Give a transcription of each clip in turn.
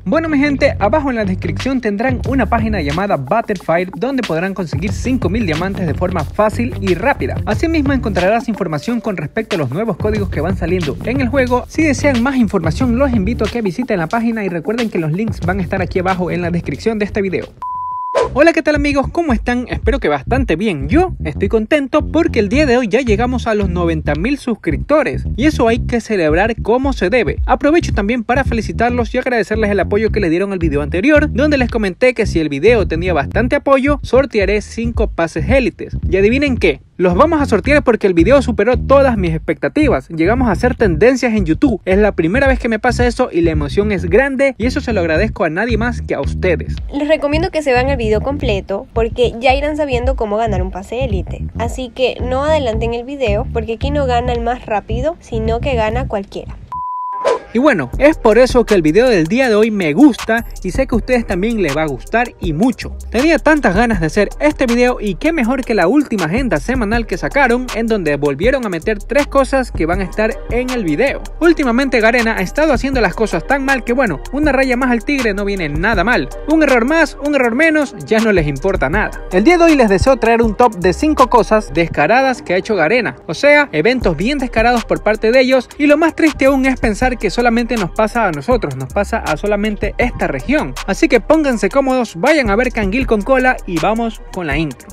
Bueno mi gente, abajo en la descripción tendrán una página llamada Battlefire donde podrán conseguir 5000 diamantes de forma fácil y rápida. Asimismo encontrarás información con respecto a los nuevos códigos que van saliendo en el juego. Si desean más información los invito a que visiten la página y recuerden que los links van a estar aquí abajo en la descripción de este video. Hola, ¿qué tal amigos? ¿Cómo están? Espero que bastante bien. Yo estoy contento porque el día de hoy ya llegamos a los 90.000 suscriptores y eso hay que celebrar como se debe. Aprovecho también para felicitarlos y agradecerles el apoyo que le dieron al video anterior, donde les comenté que si el video tenía bastante apoyo, sortearé 5 pases élites. Y adivinen qué, los vamos a sortear porque el video superó todas mis expectativas. Llegamos a hacer tendencias en YouTube. Es la primera vez que me pasa eso y la emoción es grande y eso se lo agradezco a nadie más que a ustedes. Les recomiendo que se vean el video completo porque ya irán sabiendo cómo ganar un pase élite. Así que no adelanten el video porque aquí no gana el más rápido, sino que gana cualquiera. Y bueno, es por eso que el video del día de hoy me gusta y sé que a ustedes también les va a gustar y mucho. Tenía tantas ganas de hacer este video y qué mejor que la última agenda semanal que sacaron, en donde volvieron a meter 3 cosas que van a estar en el video. Últimamente Garena ha estado haciendo las cosas tan mal que bueno, una raya más al tigre no viene nada mal. Un error más, un error menos, ya no les importa nada. El día de hoy les deseo traer un top de 5 cosas descaradas que ha hecho Garena. O sea, eventos bien descarados por parte de ellos y lo más triste aún es pensar que solamente nos pasa a nosotros, nos pasa a solamente esta región. Así que pónganse cómodos, vayan a ver Canguil con cola y vamos con la intro.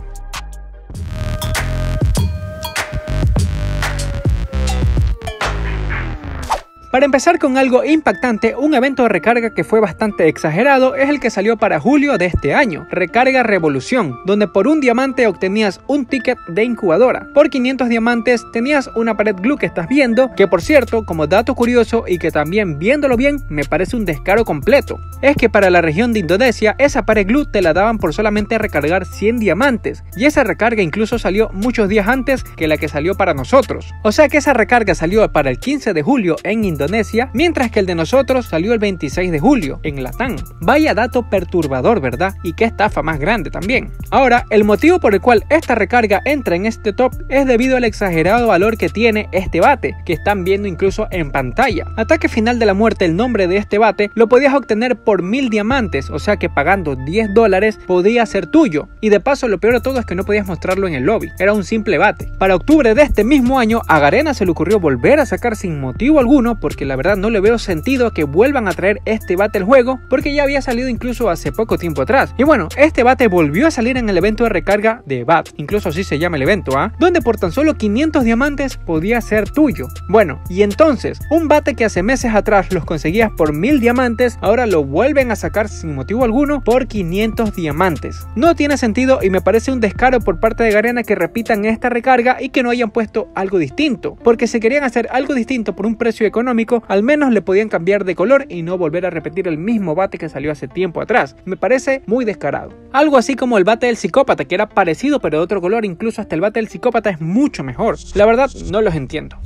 Para empezar con algo impactante, un evento de recarga que fue bastante exagerado es el que salió para julio de este año, Recarga Revolución, donde por un diamante obtenías un ticket de incubadora. Por 500 diamantes tenías una pared glue que estás viendo, que por cierto, como dato curioso y que también viéndolo bien, me parece un descaro completo. Es que para la región de Indonesia, esa pared glue te la daban por solamente recargar 100 diamantes, y esa recarga incluso salió muchos días antes que la que salió para nosotros. O sea que esa recarga salió para el 15 de julio en Indonesia, mientras que el de nosotros salió el 26 de julio en Latam. Vaya dato perturbador, ¿verdad? Y qué estafa más grande también. Ahora, el motivo por el cual esta recarga entra en este top es debido al exagerado valor que tiene este bate, que están viendo incluso en pantalla. Ataque final de la muerte, el nombre de este bate, lo podías obtener por 1000 diamantes, o sea que pagando $10 podía ser tuyo. Y de paso lo peor de todo es que no podías mostrarlo en el lobby, era un simple bate. Para octubre de este mismo año, a Garena se le ocurrió volver a sacar sin motivo alguno, porque la verdad no le veo sentido que vuelvan a traer este bate al juego, porque ya había salido incluso hace poco tiempo atrás. Y bueno, este bate volvió a salir en el evento de recarga de BAT, incluso así se llama el evento, donde por tan solo 500 diamantes podía ser tuyo. Bueno, y entonces, un bate que hace meses atrás los conseguías por 1000 diamantes, ahora lo vuelven a sacar sin motivo alguno por 500 diamantes. No tiene sentido y me parece un descaro por parte de Garena que repitan esta recarga y que no hayan puesto algo distinto, porque si querían hacer algo distinto por un precio económico, al menos le podían cambiar de color y no volver a repetir el mismo bate que salió hace tiempo atrás. Me parece muy descarado. Algo así como el bate del psicópata, que era parecido pero de otro color, incluso hasta el bate del psicópata es mucho mejor. La verdad no los entiendo.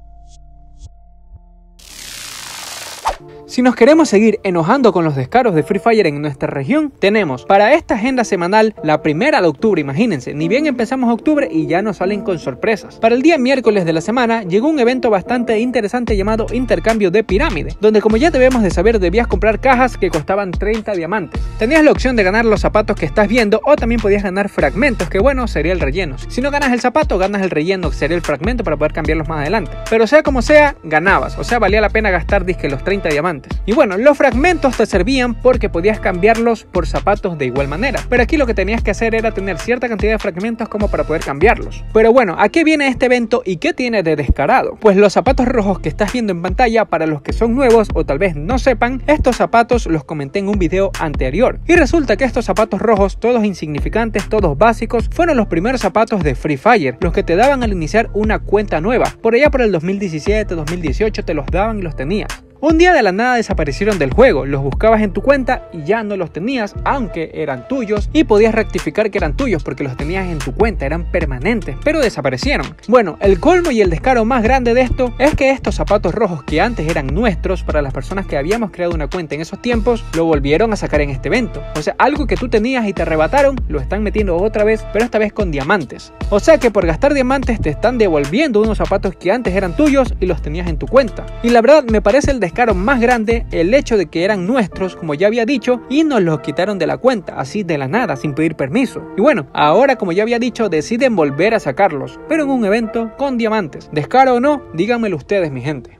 Si nos queremos seguir enojando con los descaros de Free Fire en nuestra región, tenemos para esta agenda semanal la primera de octubre, imagínense, ni bien empezamos octubre y ya nos salen con sorpresas. Para el día miércoles de la semana llegó un evento bastante interesante llamado Intercambio de Pirámide, donde como ya debemos de saber debías comprar cajas que costaban 30 diamantes. Tenías la opción de ganar los zapatos que estás viendo o también podías ganar fragmentos, que bueno, sería el relleno. Si no ganas el zapato, ganas el relleno, que sería el fragmento para poder cambiarlos más adelante. Pero sea como sea, ganabas, o sea valía la pena gastar disque los 30 diamantes. Y bueno, los fragmentos te servían porque podías cambiarlos por zapatos de igual manera, pero aquí lo que tenías que hacer era tener cierta cantidad de fragmentos como para poder cambiarlos. Pero bueno, ¿a qué viene este evento y qué tiene de descarado? Pues los zapatos rojos que estás viendo en pantalla, para los que son nuevos o tal vez no sepan, estos zapatos los comenté en un video anterior y resulta que estos zapatos rojos, todos insignificantes, todos básicos, fueron los primeros zapatos de Free Fire, los que te daban al iniciar una cuenta nueva. Por allá por el 2017, 2018 te los daban y los tenías. Un día de la nada desaparecieron del juego, los buscabas en tu cuenta y ya no los tenías, aunque eran tuyos, y podías rectificar que eran tuyos porque los tenías en tu cuenta, eran permanentes, pero desaparecieron. Bueno, el colmo y el descaro más grande de esto es que estos zapatos rojos que antes eran nuestros para las personas que habíamos creado una cuenta en esos tiempos, lo volvieron a sacar en este evento. O sea, algo que tú tenías y te arrebataron, lo están metiendo otra vez, pero esta vez con diamantes. O sea que por gastar diamantes te están devolviendo unos zapatos que antes eran tuyos y los tenías en tu cuenta. Y la verdad me parece el descaro descaro más grande el hecho de que eran nuestros, como ya había dicho, y nos los quitaron de la cuenta, así de la nada, sin pedir permiso. Y bueno, ahora como ya había dicho, deciden volver a sacarlos, pero en un evento con diamantes. ¿Descaro o no? Díganmelo ustedes, mi gente.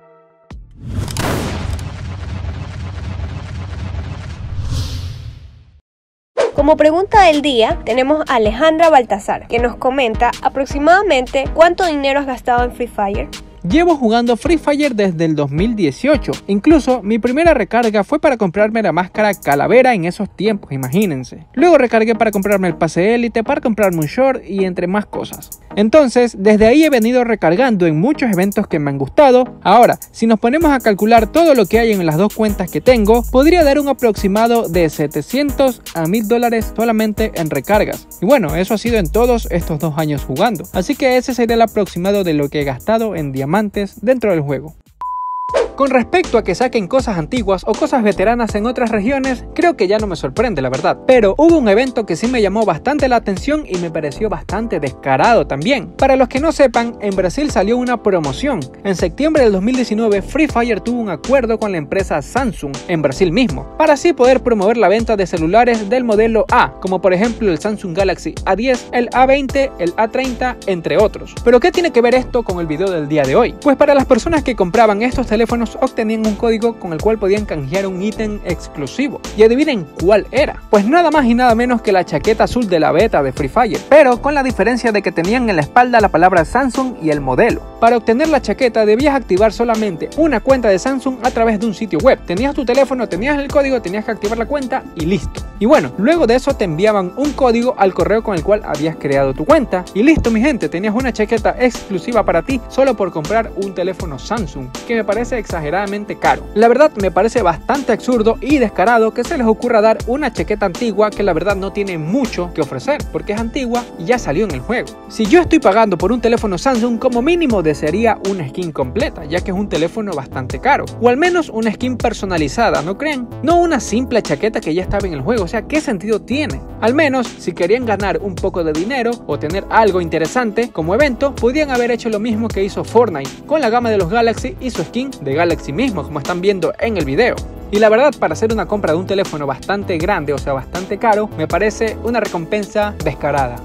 Como pregunta del día, tenemos a Alejandra Baltasar, que nos comenta aproximadamente cuánto dinero has gastado en Free Fire. Llevo jugando Free Fire desde el 2018, incluso mi primera recarga fue para comprarme la máscara calavera en esos tiempos, imagínense. Luego recargué para comprarme el pase élite, para comprarme un short y entre más cosas. Entonces, desde ahí he venido recargando en muchos eventos que me han gustado. Ahora, si nos ponemos a calcular todo lo que hay en las dos cuentas que tengo, podría dar un aproximado de 700 a $1000 solamente en recargas. Y bueno, eso ha sido en todos estos 2 años jugando. Así que ese sería el aproximado de lo que he gastado en diamantes dentro del juego. Con respecto a que saquen cosas antiguas o cosas veteranas en otras regiones, creo que ya no me sorprende, la verdad. Pero hubo un evento que sí me llamó bastante la atención y me pareció bastante descarado también. Para los que no sepan, en Brasil salió una promoción. En septiembre del 2019, Free Fire tuvo un acuerdo con la empresa Samsung en Brasil mismo, para así poder promover la venta de celulares del modelo A, como por ejemplo el Samsung Galaxy A10, el A20, el A30, entre otros. ¿Pero qué tiene que ver esto con el video del día de hoy? Pues para las personas que compraban estos teléfonos obtenían un código con el cual podían canjear un ítem exclusivo. Y adivinen cuál era. Pues nada más y nada menos que la chaqueta azul de la beta de Free Fire, pero con la diferencia de que tenían en la espalda la palabra Samsung y el modelo. Para obtener la chaqueta debías activar solamente una cuenta de Samsung a través de un sitio web. Tenías tu teléfono, tenías el código, tenías que activar la cuenta y listo. Y bueno, luego de eso te enviaban un código al correo con el cual habías creado tu cuenta y listo, mi gente, tenías una chaqueta exclusiva para ti solo por comprar un teléfono Samsung, que me parece exageradamente caro. La verdad me parece bastante absurdo y descarado que se les ocurra dar una chaqueta antigua que la verdad no tiene mucho que ofrecer porque es antigua y ya salió en el juego. Si yo estoy pagando por un teléfono Samsung, como mínimo desearía una skin completa, ya que es un teléfono bastante caro, o al menos una skin personalizada, ¿no creen? No una simple chaqueta que ya estaba en el juego. O sea, ¿qué sentido tiene? Al menos si querían ganar un poco de dinero o tener algo interesante como evento, podían haber hecho lo mismo que hizo Fortnite con la gama de los Galaxy y su skin de Galaxy mismo, como están viendo en el video. Y la verdad, para hacer una compra de un teléfono bastante grande, o sea bastante caro, me parece una recompensa descarada.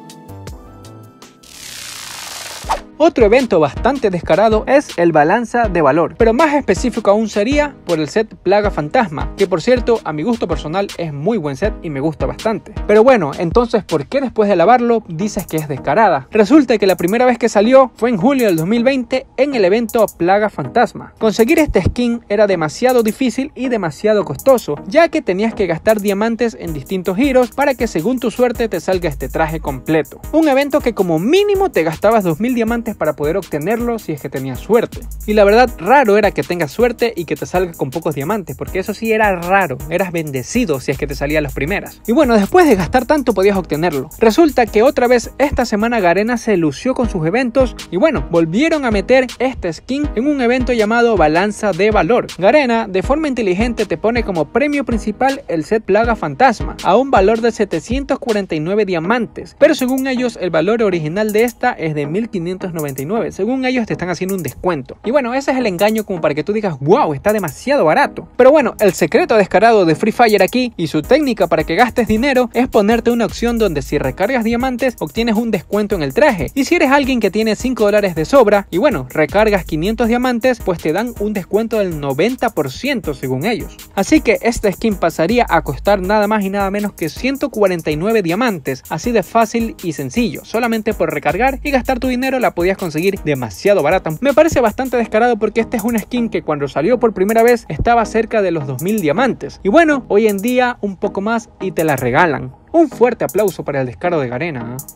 Otro evento bastante descarado es el Balanza de Valor, pero más específico aún sería por el set Plaga Fantasma, que por cierto a mi gusto personal es muy buen set y me gusta bastante. Pero bueno, entonces ¿por qué después de lavarlo dices que es descarada? Resulta que la primera vez que salió fue en julio del 2020 en el evento Plaga Fantasma. Conseguir este skin era demasiado difícil y demasiado costoso, ya que tenías que gastar diamantes en distintos giros para que según tu suerte te salga este traje completo. Un evento que como mínimo te gastabas 2000 diamantes para poder obtenerlo si es que tenías suerte. Y la verdad, raro era que tengas suerte y que te salga con pocos diamantes, porque eso sí era raro, eras bendecido si es que te salían las primeras. Y bueno, después de gastar tanto podías obtenerlo. Resulta que otra vez esta semana Garena se lució con sus eventos y bueno, volvieron a meter este skin en un evento llamado Balanza de Valor. Garena de forma inteligente te pone como premio principal el set Plaga Fantasma a un valor de 749 diamantes, pero según ellos el valor original de esta es de 1599. Según ellos te están haciendo un descuento. Y bueno, ese es el engaño como para que tú digas wow, está demasiado barato. Pero bueno, el secreto descarado de Free Fire aquí y su técnica para que gastes dinero es ponerte una opción donde si recargas diamantes obtienes un descuento en el traje. Y si eres alguien que tiene $5 de sobra y bueno, recargas 500 diamantes, pues te dan un descuento del 90% según ellos. Así que esta skin pasaría a costar nada más y nada menos que 149 diamantes, así de fácil y sencillo. Solamente por recargar y gastar tu dinero la podías conseguir demasiado barata. Me parece bastante descarado porque esta es una skin que cuando salió por primera vez estaba cerca de los 2000 diamantes. Y bueno, hoy en día un poco más y te la regalan. Un fuerte aplauso para el descaro de Garena, ¿eh?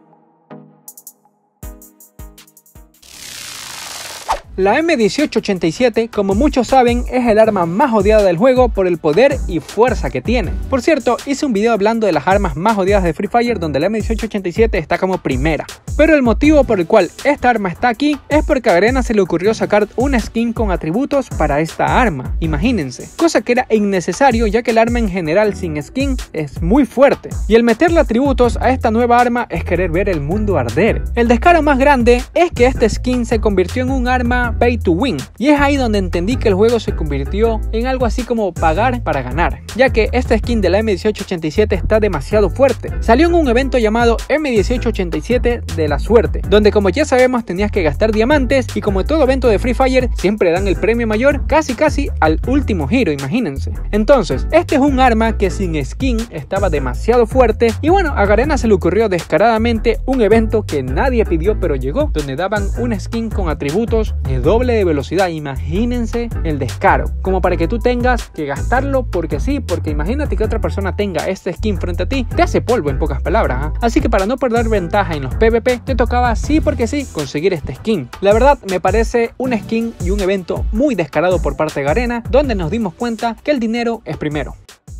La M1887, como muchos saben, es el arma más odiada del juego por el poder y fuerza que tiene. Por cierto, hice un video hablando de las armas más odiadas de Free Fire donde la M1887 está como primera. Pero el motivo por el cual esta arma está aquí es porque a Garena se le ocurrió sacar una skin con atributos para esta arma. Imagínense, cosa que era innecesario ya que el arma en general sin skin es muy fuerte. Y el meterle atributos a esta nueva arma es querer ver el mundo arder. El descaro más grande es que este skin se convirtió en un arma llama Pay to Win, y es ahí donde entendí que el juego se convirtió en algo así como pagar para ganar, ya que esta skin de la M1887 está demasiado fuerte. Salió en un evento llamado M1887 de la suerte, donde como ya sabemos tenías que gastar diamantes, y como todo evento de Free Fire siempre dan el premio mayor casi al último giro, imagínense. Entonces este es un arma que sin skin estaba demasiado fuerte, y bueno, a Garena se le ocurrió descaradamente un evento que nadie pidió pero llegó, donde daban una skin con atributos de doble de velocidad. Imagínense el descaro, como para que tú tengas que gastarlo porque sí, porque imagínate que otra persona tenga esta skin frente a ti, te hace polvo en pocas palabras, ¿eh? Así que para no perder ventaja en los PvP te tocaba sí porque sí conseguir esta skin. La verdad me parece una skin y un evento muy descarado por parte de Garena, donde nos dimos cuenta que el dinero es primero.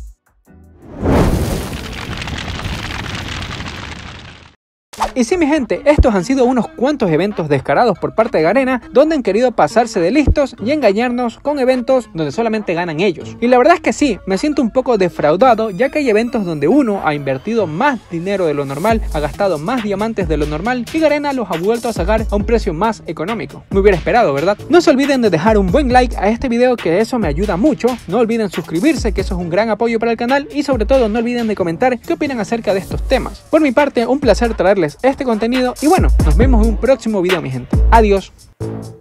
Y sí, mi gente, estos han sido unos cuantos eventos descarados por parte de Garena, donde han querido pasarse de listos y engañarnos con eventos donde solamente ganan ellos. Y la verdad es que sí, me siento un poco defraudado, ya que hay eventos donde uno ha invertido más dinero de lo normal, ha gastado más diamantes de lo normal, y Garena los ha vuelto a sacar a un precio más económico. Me hubiera esperado, ¿verdad? No se olviden de dejar un buen like a este video, que eso me ayuda mucho. No olviden suscribirse, que eso es un gran apoyo para el canal, y sobre todo no olviden de comentar qué opinan acerca de estos temas. Por mi parte, un placer traerles este contenido, y bueno, nos vemos en un próximo video, mi gente. Adiós.